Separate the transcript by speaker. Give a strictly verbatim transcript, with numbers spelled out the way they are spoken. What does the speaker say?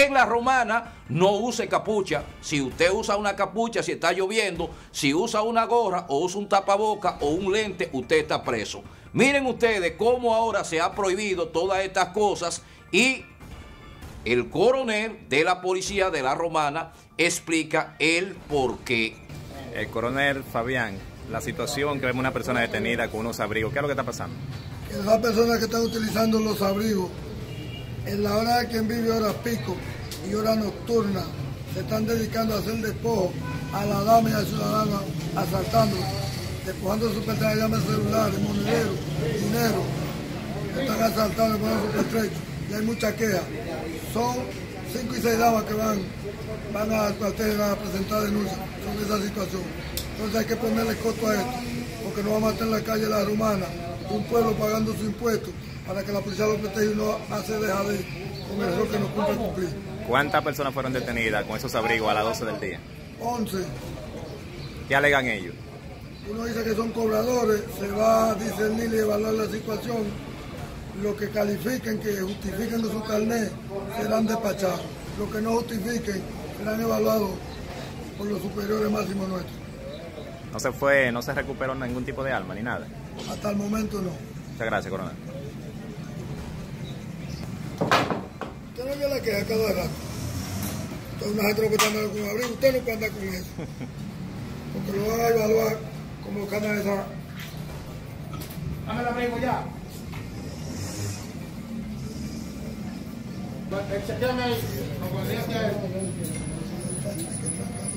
Speaker 1: En La Romana no use capucha. Si usted usa una capucha, si está lloviendo, si usa una gorra o usa un tapaboca o un lente, usted está preso. Miren ustedes cómo ahora se ha prohibido todas estas cosas y el coronel de la policía de La Romana explica el por qué.
Speaker 2: El coronel Fabián, la situación que vemos una persona detenida con unos abrigos, ¿qué es lo que está pasando?
Speaker 3: Que las personas que están utilizando los abrigos en la hora de quien vive horas pico y hora nocturna se están dedicando a hacer despojo a la dama y al ciudadano, asaltando, despojando sus pertenencias, llaman celulares, monederos, dinero, están asaltando, poniendo sus pertrechos y hay mucha queja. Son cinco y seis damas que van, van al cuartel a presentar denuncias sobre esa situación. Entonces hay que ponerle costo a esto, porque no vamos a estar en la calle La Romana, un pueblo pagando su impuesto para que la policía lo proteja y no hace dejar de con el error que nos cumple cumplir.
Speaker 2: ¿Cuántas personas fueron detenidas con esos abrigos a las doce del día?
Speaker 3: once.
Speaker 2: ¿Qué alegan ellos?
Speaker 3: Uno dice que son cobradores, se va a discernir y evaluar la situación. Los que califiquen, que justifiquen de su carnet, serán despachados. Los que no justifiquen serán evaluados por los superiores máximos nuestros.
Speaker 2: ¿No se fue, no se recuperó ningún tipo de arma ni nada?
Speaker 3: Hasta el momento no.
Speaker 2: Muchas gracias, coronel.
Speaker 3: Usted no vio la queja cada rato. Entonces una gente no puede andar con abrigo, usted no puede andar con eso. Porque lo van a evaluar como canal esa.
Speaker 4: Dame el abrigo ya. Chequeame ahí.